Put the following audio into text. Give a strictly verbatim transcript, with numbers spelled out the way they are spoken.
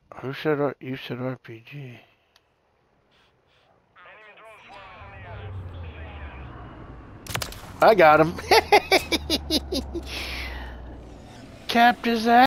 Who said R you said R P G? I got him. Capped his ass.